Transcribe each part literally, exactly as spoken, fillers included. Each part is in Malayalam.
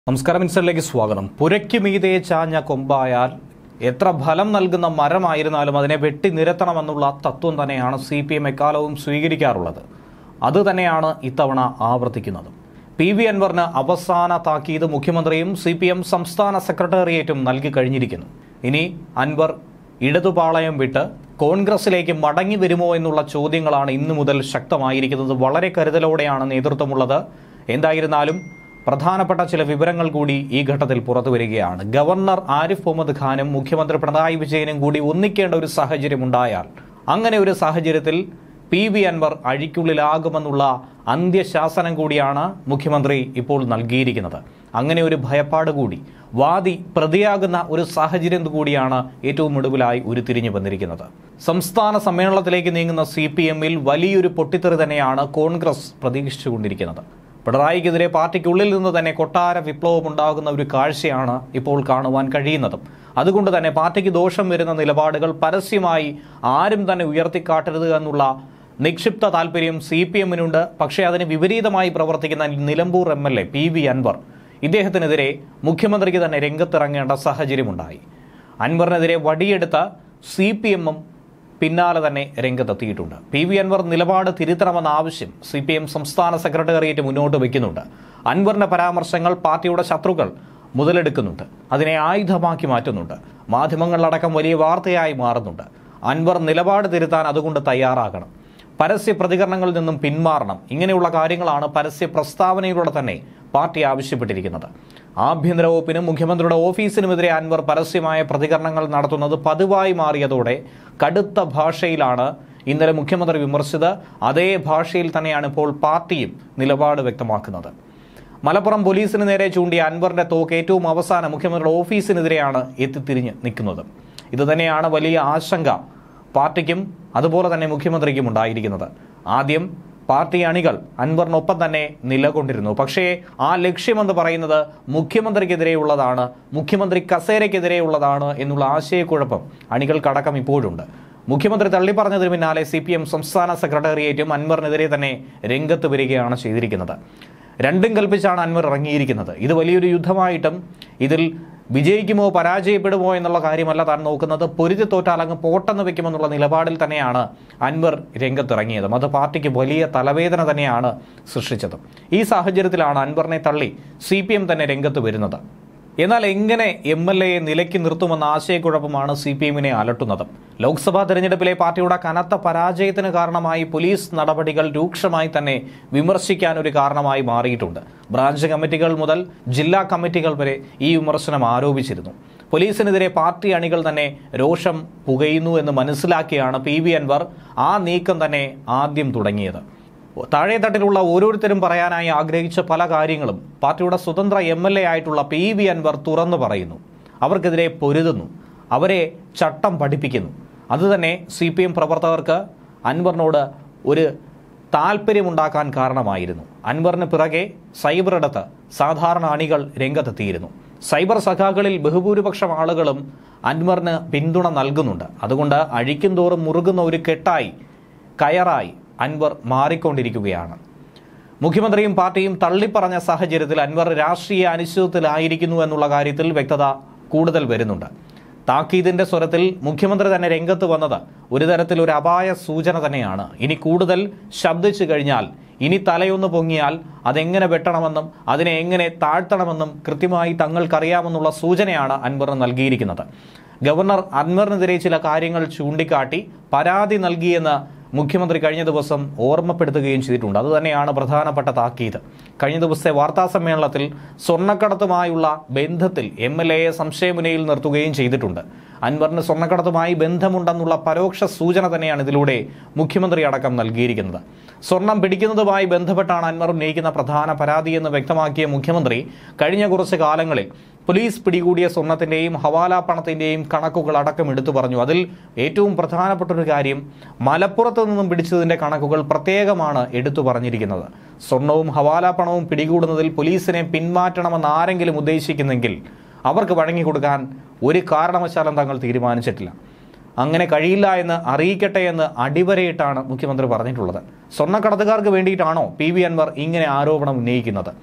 നമസ്കാരം, ഇൻസൈഡിലേക്ക് സ്വാഗതം. പുരയ്ക്ക് മീതെ ചാഞ്ഞ കൊമ്പായാൽ എത്ര ഫലം നൽകുന്ന മരമായിരുന്നാലും അതിനെ വെട്ടി നിരത്തണമെന്നുള്ള തത്വം തന്നെയാണ് സി പി എം എക്കാലവും സ്വീകരിക്കാറുള്ളത്. അത് തന്നെയാണ് ഇത്തവണ ആവർത്തിക്കുന്നത്. പി വി അൻവറിന് അവസാന താക്കീത് മുഖ്യമന്ത്രിയും സി പി എം സംസ്ഥാന സെക്രട്ടേറിയറ്റും നൽകി കഴിഞ്ഞിരിക്കുന്നു. ഇനി അൻവർ ഇടതുപാളയം വിട്ട് കോൺഗ്രസിലേക്ക് മടങ്ങി വരുമോ എന്നുള്ള ചോദ്യങ്ങളാണ് ഇന്നു മുതൽ ശക്തമായിരിക്കുന്നത്. വളരെ കരുതലോടെയാണ് നേതൃത്വമുള്ളത്. എന്തായിരുന്നാലും പ്രധാനപ്പെട്ട ചില വിവരങ്ങൾ കൂടി ഈ ഘട്ടത്തിൽ പുറത്തു വരികയാണ്. ഗവർണർ ആരിഫ് മുഹമ്മദ് ഖാനും മുഖ്യമന്ത്രി പിണറായി വിജയനും കൂടി ഒന്നിക്കേണ്ട ഒരു സാഹചര്യം ഉണ്ടായാൽ, അങ്ങനെ ഒരു സാഹചര്യത്തിൽ പി വി അൻവർ അഴിക്കുള്ളിലാകുമെന്നുള്ള അന്ത്യശാസനം കൂടിയാണ് മുഖ്യമന്ത്രി ഇപ്പോൾ നൽകിയിരിക്കുന്നത്. അങ്ങനെ ഒരു ഭയപ്പാട് കൂടി, വാദി പ്രതിയാകുന്ന ഒരു സാഹചര്യം കൂടിയാണ് ഏറ്റവും ഒടുവിലായി ഉരുത്തിരിഞ്ഞു വന്നിരിക്കുന്നത്. സംസ്ഥാന സമ്മേളനത്തിലേക്ക് നീങ്ങുന്ന സി പി എമ്മിൽ വലിയൊരു പൊട്ടിത്തെറി തന്നെയാണ് കോൺഗ്രസ് പ്രതീക്ഷിച്ചുകൊണ്ടിരിക്കുന്നത്. പിണറായിക്കെതിരെ പാർട്ടിക്കുള്ളിൽ നിന്ന് തന്നെ കൊട്ടാര വിപ്ലവം ഉണ്ടാകുന്ന ഒരു കാഴ്ചയാണ് ഇപ്പോൾ കാണുവാൻ കഴിയുന്നതും. അതുകൊണ്ട് തന്നെ പാർട്ടിക്ക് ദോഷം വരുന്ന നിലപാടുകൾ പരസ്യമായി ആരും തന്നെ ഉയർത്തിക്കാട്ടരുത് എന്നുള്ള നിക്ഷിപ്ത താല്പര്യം സി പി എമ്മിനുണ്ട്. പക്ഷേ അതിന് വിപരീതമായി പ്രവർത്തിക്കുന്ന Nilambur M L A P V Anvar, ഇദ്ദേഹത്തിനെതിരെ മുഖ്യമന്ത്രിക്ക് തന്നെ രംഗത്തിറങ്ങേണ്ട സാഹചര്യമുണ്ടായി. അൻവറിനെതിരെ വടിയെടുത്ത സി പി എമ്മും പിന്നാലെ തന്നെ രംഗത്തെത്തിയിട്ടുണ്ട്. പി വി അൻവർ നിലപാട് തിരുത്തണമെന്ന ആവശ്യം സി പി എം സംസ്ഥാന സെക്രട്ടേറിയറ്റ് മുന്നോട്ട് വയ്ക്കുന്നുണ്ട്. അൻവറിന്റെ പരാമർശങ്ങൾ പാർട്ടിയുടെ ശത്രുക്കൾ മുതലെടുക്കുന്നുണ്ട്, അതിനെ ആയുധമാക്കി മാറ്റുന്നുണ്ട്. മാധ്യമങ്ങളിലടക്കം വലിയ വാർത്തയായി മാറുന്നുണ്ട്. അൻവർ നിലപാട് തിരുത്താൻ അതുകൊണ്ട് തയ്യാറാകണം, പരസ്യ പ്രതികരണങ്ങളിൽ നിന്നും പിന്മാറണം. ഇങ്ങനെയുള്ള കാര്യങ്ങളാണ് പരസ്യ പ്രസ്താവനയിലൂടെ തന്നെ പാർട്ടി ആവശ്യപ്പെട്ടിരിക്കുന്നത്. ആഭ്യന്തര വകുപ്പിനും മുഖ്യമന്ത്രിയുടെ ഓഫീസിനുമെതിരെ അൻവർ പരസ്യമായ പ്രതികരണങ്ങൾ നടത്തുന്നത് പതിവായി മാറിയതോടെ കടുത്ത ഭാഷയിലാണ് ഇന്നലെ മുഖ്യമന്ത്രി വിമർശിച്ചത്. അതേ ഭാഷയിൽ തന്നെയാണ് ഇപ്പോൾ പാർട്ടിയും നിലപാട് വ്യക്തമാക്കുന്നത്. മലപ്പുറം പോലീസിന് നേരെ ചൂണ്ടിയ അൻവറിന്റെ തോക്ക് ഏറ്റവും അവസാനം മുഖ്യമന്ത്രിയുടെ ഓഫീസിനെതിരെയാണ് എത്തിത്തിരിഞ്ഞ് നിൽക്കുന്നത്. ഇതുതന്നെയാണ് വലിയ ആശങ്ക പാർട്ടിക്കും അതുപോലെ തന്നെ മുഖ്യമന്ത്രിക്കും ഉണ്ടായിരിക്കുന്നത്. ആദ്യം പാർട്ടി അണികൾ അൻവറിനൊപ്പം തന്നെ നിലകൊണ്ടിരുന്നു. പക്ഷേ ആ ലക്ഷ്യമെന്ന് പറയുന്നത് മുഖ്യമന്ത്രിക്കെതിരെയുള്ളതാണ്, മുഖ്യമന്ത്രി കസേരയ്ക്കെതിരെയുള്ളതാണ് എന്നുള്ള ആശയക്കുഴപ്പം അണികൾക്കടക്കം ഇപ്പോഴുണ്ട്. മുഖ്യമന്ത്രി തള്ളിപ്പറഞ്ഞതിന് പിന്നാലെ സി പി എം സംസ്ഥാന സെക്രട്ടേറിയറ്റും അൻവറിനെതിരെ തന്നെ രംഗത്ത് വരികയാണ് ചെയ്തിരിക്കുന്നത്. രണ്ടും കൽപ്പിച്ചാണ് അൻവർ ഇറങ്ങിയിരിക്കുന്നത്. ഇത് വലിയൊരു യുദ്ധമായിട്ടും ഇതിൽ വിജയിക്കുമോ പരാജയപ്പെടുമോ എന്നുള്ള കാര്യമല്ല താൻ നോക്കുന്നത്. പൊരുതി തോറ്റാൽ അങ്ങ് പോട്ടെന്ന് വെക്കുമെന്നുള്ള നിലപാടിൽ തന്നെയാണ് അൻവർ രംഗത്തിറങ്ങിയതും. അത് പാർട്ടിക്ക് വലിയ തലവേദന തന്നെയാണ് സൃഷ്ടിച്ചത്. ഈ സാഹചര്യത്തിലാണ് അൻവറിനെ തള്ളി സി പി എം തന്നെ രംഗത്ത് വരുന്നത്. എന്നാൽ എങ്ങനെ എം എൽ എയെ നിലയ്ക്ക് നിർത്തുമെന്ന ആശയക്കുഴപ്പമാണ് സി പി എമ്മിനെ അലട്ടുന്നത്. ലോക്സഭാ തെരഞ്ഞെടുപ്പിലെ പാർട്ടിയുടെ കനത്ത പരാജയത്തിന് കാരണമായി പോലീസ് നടപടികൾ രൂക്ഷമായി തന്നെ വിമർശിക്കാൻ ഒരു കാരണമായി മാറിയിട്ടുണ്ട്. ബ്രാഞ്ച് കമ്മിറ്റികൾ മുതൽ ജില്ലാ കമ്മിറ്റികൾ വരെ ഈ വിമർശനം ആരോപിച്ചിരുന്നു. പോലീസിനെതിരെ പാർട്ടി അണികൾ തന്നെ രോഷം പുകയുന്നു എന്ന് മനസ്സിലാക്കിയാണ് പി വി അൻവർ ആ നീക്കം തന്നെ ആദ്യം തുടങ്ങിയത്. താഴെത്തട്ടിലുള്ള ഓരോരുത്തരും പറയാനായി ആഗ്രഹിച്ച പല കാര്യങ്ങളും പാർട്ടിയുടെ സ്വതന്ത്ര എം എൽ എ ആയിട്ടുള്ള പി വി അൻവർ തുറന്നു പറയുന്നു. അവർക്കെതിരെ പൊരുതുന്നു, അവരെ ചട്ടം പഠിപ്പിക്കുന്നു. അതുതന്നെ സി പി എം പ്രവർത്തകർക്ക് അൻവറിനോട് ഒരു താല്പര്യമുണ്ടാക്കാൻ കാരണമായിരുന്നു. അൻവറിന് പിറകെ സൈബർ ഇടത്ത് സാധാരണ അണികൾ രംഗത്തെത്തിയിരുന്നു. സൈബർ സഖാക്കളിൽ ബഹുഭൂരിപക്ഷം ആളുകളും അൻവറിന് പിന്തുണ നൽകുന്നുണ്ട്. അതുകൊണ്ട് അഴിക്കും തോറും മുറുകുന്ന ഒരു കെട്ടായി, കയറായി അൻവർ മാറിക്കൊണ്ടിരിക്കുകയാണ്. മുഖ്യമന്ത്രിയും പാർട്ടിയും തള്ളിപ്പറഞ്ഞ സാഹചര്യത്തിൽ അൻവർ രാഷ്ട്രീയ അനിശ്ചിതത്വത്തിലായിരിക്കുന്നു എന്നുള്ള കാര്യത്തിൽ വ്യക്തത കൂടുതൽ വരുന്നുണ്ട്. താക്കീതിന്റെ സ്വരത്തിൽ മുഖ്യമന്ത്രി തന്നെ രംഗത്ത് വന്നത് ഒരു തരത്തിൽ ഒരു അപായ സൂചന തന്നെയാണ്. ഇനി കൂടുതൽ ശബ്ദിച്ചു കഴിഞ്ഞാൽ, ഇനി തലയൊന്ന് പൊങ്ങിയാൽ അതെങ്ങനെ വെട്ടണമെന്നും അതിനെ എങ്ങനെ താഴ്ത്തണമെന്നും കൃത്യമായി തങ്ങൾക്കറിയാമെന്നുള്ള സൂചനയാണ് അൻവർ നൽകിയിരിക്കുന്നത്. ഗവർണർ അൻവറിനെതിരെ ചില കാര്യങ്ങൾ ചൂണ്ടിക്കാട്ടി പരാതി നൽകിയെന്ന് മുഖ്യമന്ത്രി കഴിഞ്ഞ ദിവസം ഓർമ്മപ്പെടുത്തുകയും ചെയ്തിട്ടുണ്ട്. അതുതന്നെയാണ് പ്രധാനപ്പെട്ട താക്കീത്. കഴിഞ്ഞ ദിവസത്തെ വാർത്താ സമ്മേളനത്തിൽ സ്വർണ്ണക്കടത്തുമായുള്ള ബന്ധത്തിൽ എം എൽ എയെ സംശയമുനയിൽ നിർത്തുകയും ചെയ്തിട്ടുണ്ട്. അൻവറിന് സ്വർണ്ണക്കടത്തുമായി ബന്ധമുണ്ടെന്നുള്ള പരോക്ഷ സൂചന തന്നെയാണ് ഇതിലൂടെ മുഖ്യമന്ത്രി അടക്കം നൽകിയിരിക്കുന്നത്. സ്വർണം പിടിക്കുന്നതുമായി ബന്ധപ്പെട്ടാണ് അൻവർ ഉന്നയിക്കുന്ന പ്രധാന പരാതിയെന്ന് വ്യക്തമാക്കിയ മുഖ്യമന്ത്രി കഴിഞ്ഞ കുറച്ച് കാലങ്ങളിൽ പോലീസ് പിടികൂടിയ സ്വർണത്തിന്റെയും ഹവാല പണത്തിന്റെയും കണക്കുകൾ അടക്കം എടുത്തു പറഞ്ഞു. അതിൽ ഏറ്റവും പ്രധാനപ്പെട്ട ഒരു കാര്യം മലപ്പുറത്ത് നിന്നും പിടിച്ചതിന്റെ കണക്കുകൾ പ്രത്യേകമാണ് എടുത്തു പറഞ്ഞിരിക്കുന്നത്. സ്വർണവും ഹവാല പണവും പിടികൂടുന്നതിൽ പോലീസിനെ പിന്മാറ്റണമെന്ന് ആരെങ്കിലും ഉദ്ദേശിക്കുന്നെങ്കിൽ അവർക്ക് വഴങ്ങിക്കൊടുക്കാൻ ഒരു കാരണവശാലും തങ്ങൾ തീരുമാനിച്ചിട്ടില്ല. അങ്ങനെ കഴിയില്ല എന്ന് അറിയിക്കട്ടെ എന്ന് അടിവരയിട്ടാണ് മുഖ്യമന്ത്രി പറഞ്ഞിട്ടുള്ളത്. സ്വർണ്ണക്കടത്തുകാർക്ക് വേണ്ടിയിട്ടാണോ പി വി അൻവർ ഇങ്ങനെ ആരോപണം ഉന്നയിക്കുന്നത്?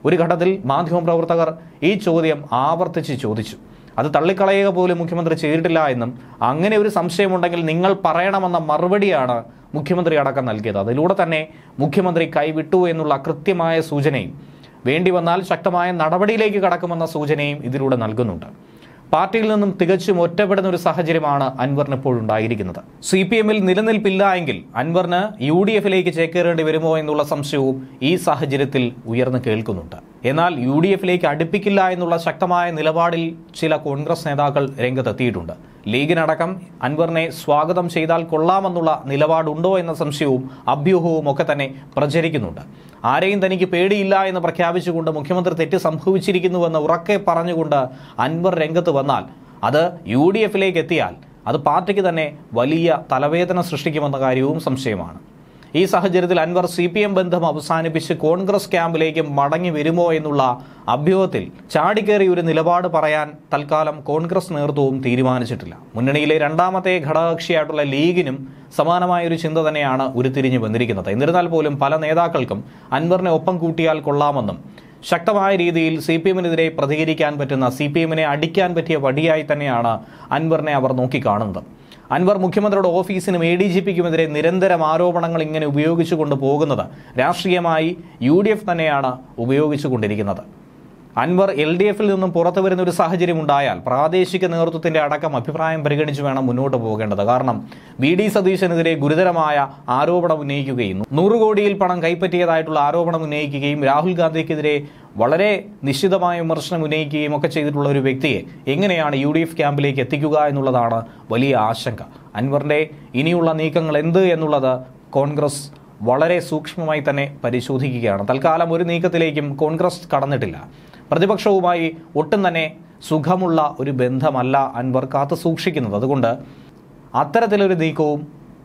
ഒരു ഘട്ടത്തിൽ മാധ്യമപ്രവർത്തകർ ഈ ചോദ്യം ആവർത്തിച്ച് ചോദിച്ചു. അത് തള്ളിക്കളയുക പോലും മുഖ്യമന്ത്രി ചെയ്തിട്ടില്ല എന്നും അങ്ങനെ ഒരു സംശയമുണ്ടെങ്കിൽ നിങ്ങൾ പറയണമെന്ന മറുപടിയാണ് മുഖ്യമന്ത്രി അടക്കം നൽകിയത്. അതിലൂടെ തന്നെ മുഖ്യമന്ത്രി കൈവിട്ടു എന്നുള്ള കൃത്യമായ സൂചനയും വേണ്ടി വന്നാൽ ശക്തമായ നടപടിയിലേക്ക് കടക്കുമെന്ന സൂചനയും ഇതിലൂടെ നൽകുന്നുണ്ട്. പാർട്ടിയിൽ നിന്നും തികച്ചും ഒറ്റപ്പെടുന്ന ഒരു സാഹചര്യമാണ് അൻവറിന് ഇപ്പോഴുണ്ടായിരിക്കുന്നത്. സി പി എമ്മിൽ നിലനിൽപ്പില്ല എങ്കിൽ അൻവറിന് യു ഡി എഫിലേക്ക് ചേക്കേറേണ്ടി വരുമോ എന്നുള്ള സംശയവും ഈ സാഹചര്യത്തിൽ ഉയർന്നു കേൾക്കുന്നുണ്ട്. എന്നാൽ യു ഡി എഫിലേക്ക് അടുപ്പിക്കില്ല എന്നുള്ള ശക്തമായ നിലപാടിൽ ചില കോൺഗ്രസ് നേതാക്കൾ രംഗത്തെത്തിയിട്ടുണ്ട്. ലീഗിനടക്കം അൻവറിനെ സ്വാഗതം ചെയ്താൽ കൊള്ളാമെന്നുള്ള നിലപാടുണ്ടോ എന്ന സംശയവും അഭ്യൂഹവും ഒക്കെ തന്നെ പ്രചരിക്കുന്നുണ്ട്. ആരെയും തനിക്ക് പേടിയില്ല എന്ന് പ്രഖ്യാപിച്ചുകൊണ്ട് മുഖ്യമന്ത്രി തെറ്റ് സംഭവിച്ചിരിക്കുന്നുവെന്ന് ഉറക്കെ പറഞ്ഞുകൊണ്ട് അൻവർ രംഗത്ത് വന്നാൽ അത് യു ഡി എഫിലേക്ക് എത്തിയാൽ അത് പാർട്ടിക്ക് തന്നെ വലിയ തലവേദന സൃഷ്ടിക്കുമെന്ന കാര്യവും സംശയമാണ്. ഈ സാഹചര്യത്തിൽ അൻവർ സി പി എം ബന്ധം അവസാനിപ്പിച്ച് കോൺഗ്രസ് ക്യാമ്പിലേക്ക് മടങ്ങി വരുമോ എന്നുള്ള അഭ്യൂഹത്തിൽ ചാടിക്കേറി ഒരു നിലപാട് പറയാൻ തൽക്കാലം കോൺഗ്രസ് നേതൃത്വവും തീരുമാനിച്ചിട്ടില്ല. മുന്നണിയിലെ രണ്ടാമത്തെ ഘടകകക്ഷിയായിട്ടുള്ള ലീഗിനും സമാനമായ ഒരു ചിന്ത തന്നെയാണ് ഉരുത്തിരിഞ്ഞു വന്നിരിക്കുന്നത്. എന്നിരുന്നാൽ പോലും പല നേതാക്കൾക്കും അൻവറിനെ ഒപ്പം കൂട്ടിയാൽ കൊള്ളാമെന്നും ശക്തമായ രീതിയിൽ സി പി എമ്മിനെതിരെ പ്രതികരിക്കാൻ പറ്റുന്ന, സി പി എമ്മിനെ അടിക്കാൻ പറ്റിയ വടിയായി തന്നെയാണ് അൻവറിനെ അവർ നോക്കിക്കാണുന്നത്. അൻവർ മുഖ്യമന്ത്രിയുടെ ഓഫീസിനും എ ഡി ജി പിക്കുമെതിരെ നിരന്തരം ആരോപണങ്ങൾ ഇങ്ങനെ ഉപയോഗിച്ചുകൊണ്ട് പോകുന്നത് രാഷ്ട്രീയമായി യു ഡി എഫ് തന്നെയാണ് ഉപയോഗിച്ചു കൊണ്ടിരിക്കുന്നത്. അൻവർ എൽ ഡി എഫിൽ നിന്നും പുറത്തു വരുന്ന ഒരു സാഹചര്യം ഉണ്ടായാൽ പ്രാദേശിക നേതൃത്വത്തിന്റെ അടക്കം അഭിപ്രായം പരിഗണിച്ച് വേണം മുന്നോട്ട് പോകേണ്ടത്. കാരണം വി ഡി സതീശനെതിരെ ഗുരുതരമായ ആരോപണം ഉന്നയിക്കുകയും നൂറ് കോടിയിൽ പണം കൈപ്പറ്റിയതായിട്ടുള്ള ആരോപണം ഉന്നയിക്കുകയും രാഹുൽ ഗാന്ധിക്കെതിരെ വളരെ നിശ്ചിതമായ വിമർശനം ഉന്നയിക്കുകയും ഒക്കെ ചെയ്തിട്ടുള്ള ഒരു വ്യക്തിയെ എങ്ങനെയാണ് യു ഡി എഫ് ക്യാമ്പിലേക്ക് എത്തിക്കുക എന്നുള്ളതാണ് വലിയ ആശങ്ക. അൻവറിന്റെ ഇനിയുള്ള നീക്കങ്ങൾ എന്ത് എന്നുള്ളത് കോൺഗ്രസ് വളരെ സൂക്ഷ്മമായി തന്നെ പരിശോധിക്കുകയാണ്. തൽക്കാലം ഒരു നീക്കത്തിലേക്കും കോൺഗ്രസ് കടന്നിട്ടില്ല. പ്രതിപക്ഷവുമായി ഒട്ടും തന്നെ സുഖമുള്ള ഒരു ബന്ധമല്ല അൻവർ കാത്തു സൂക്ഷിക്കുന്നത്. അതുകൊണ്ട് അത്തരത്തിലൊരു നീക്കവും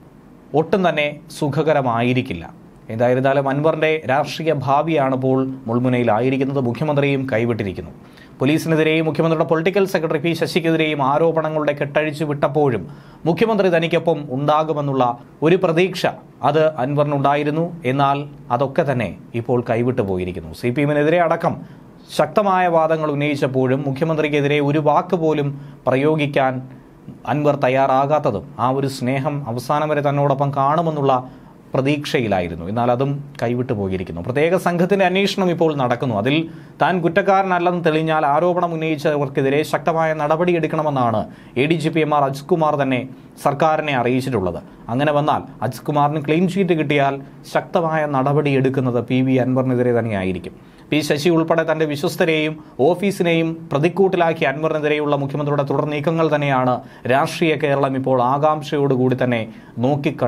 ഒട്ടും തന്നെ സുഖകരമായിരിക്കില്ല. എന്തായിരുന്നാലും അൻവറിന്റെ രാഷ്ട്രീയ ഭാവിയാണ് ഇപ്പോൾ മുൾമുനയിലായിരിക്കുന്നത്. മുഖ്യമന്ത്രിയും കൈവിട്ടിരിക്കുന്നു. പോലീസിനെതിരെയും മുഖ്യമന്ത്രിയുടെ പൊളിറ്റിക്കൽ സെക്രട്ടറി പി ശശിക്കെതിരെയും ആരോപണങ്ങളുടെ കെട്ടഴിച്ചു വിട്ടപ്പോഴും മുഖ്യമന്ത്രി തനിക്കൊപ്പം ഉണ്ടാകുമെന്നുള്ള ഒരു പ്രതീക്ഷ അത് അൻവറിനുണ്ടായിരുന്നു. എന്നാൽ അതൊക്കെ തന്നെ ഇപ്പോൾ കൈവിട്ടു പോയിരിക്കുന്നു. സി പി എമ്മിനെതിരെ അടക്കം ശക്തമായ വാദങ്ങൾ ഉന്നയിച്ചപ്പോഴും മുഖ്യമന്ത്രിക്കെതിരെ ഒരു വാക്ക് പോലും പ്രയോഗിക്കാൻ അൻവർ തയ്യാറാകാത്തതും ആ ഒരു സ്നേഹം അവസാനം വരെ തന്നോടൊപ്പം കാണുമെന്നുള്ള പ്രതീക്ഷയിലായിരുന്നു. എന്നാൽ അതും കൈവിട്ടു പോയിരിക്കുന്നു. പ്രത്യേക സംഘത്തിന്റെ അന്വേഷണം ഇപ്പോൾ നടക്കുന്നു. അതിൽ താൻ കുറ്റക്കാരനല്ലെന്ന് തെളിഞ്ഞാൽ ആരോപണം ഉന്നയിച്ചവർക്കെതിരെ ശക്തമായ നടപടിയെടുക്കണമെന്നാണ് A D G P M R Ajith Kumar തന്നെ സർക്കാരിനെ അറിയിച്ചിട്ടുള്ളത്. അങ്ങനെ വന്നാൽ അജിത് കുമാറിന് ക്ലീൻ ചീറ്റ് കിട്ടിയാൽ ശക്തമായ നടപടിയെടുക്കുന്നത് പി വി അൻവറിനെതിരെ തന്നെയായിരിക്കും. പി ശശി ഉൾപ്പെടെ തന്റെ വിശ്വസ്തരെയും ഓഫീസിനെയും പ്രതിക്കൂട്ടിലാക്കി അൻവറിനെതിരെയുള്ള മുഖ്യമന്ത്രിയുടെ തുടർ നീക്കങ്ങൾ തന്നെയാണ് രാഷ്ട്രീയ കേരളം ഇപ്പോൾ ആകാംക്ഷയോടുകൂടി തന്നെ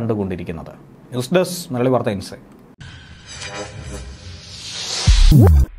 നോക്കിക്കണ്ടുകൊണ്ടിരിക്കുന്നത്. ന്യൂസ് ഡെസ്ക് മലയാളി വാർത്ത ഇൻസൈറ്റ്.